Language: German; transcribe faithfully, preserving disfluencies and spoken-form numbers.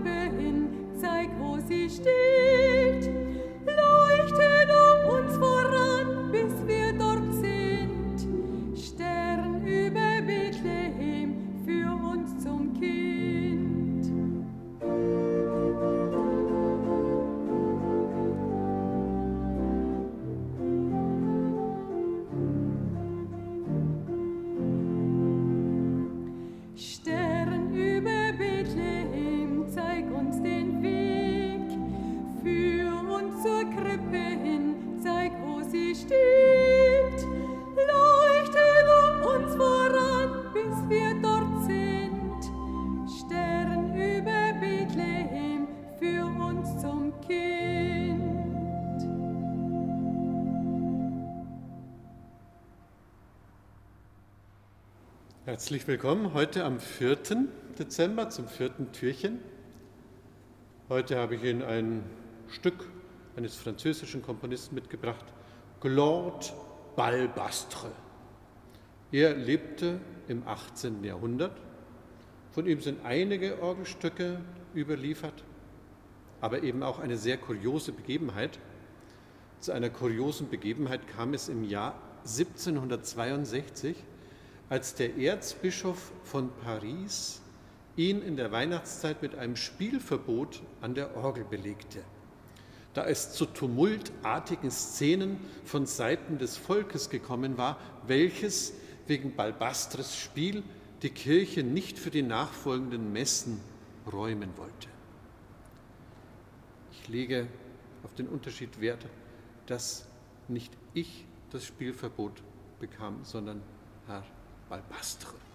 Krippe hin, zeig, wo sie steht. Leuchte du uns voran, bis wir dort sind. Stern über Bethlehem, für uns zum Kind. Stern über Bethlehem, zeig uns den Weg. Führ uns zur Krippe hin, zeig, wo sie steht. Leuchte du uns voran, bis wir dort sind. Stern über Bethlehem, für uns zum Kind. Herzlich willkommen heute am vierten Dezember zum vierten Türchen. Heute habe ich Ihnen ein Stück eines französischen Komponisten mitgebracht, Claude Balbastre. Er lebte im achtzehnten Jahrhundert. Von ihm sind einige Orgelstücke überliefert, aber eben auch eine sehr kuriose Begebenheit. Zu einer kuriosen Begebenheit kam es im Jahr siebzehnhundertzweiundsechzig, als der Erzbischof von Paris ihn in der Weihnachtszeit mit einem Spielverbot an der Orgel belegte. Da es zu tumultartigen Szenen von Seiten des Volkes gekommen war, welches wegen Balbastres Spiel die Kirche nicht für die nachfolgenden Messen räumen wollte. Ich lege auf den Unterschied Wert, dass nicht ich das Spielverbot bekam, sondern Herr Balbastre.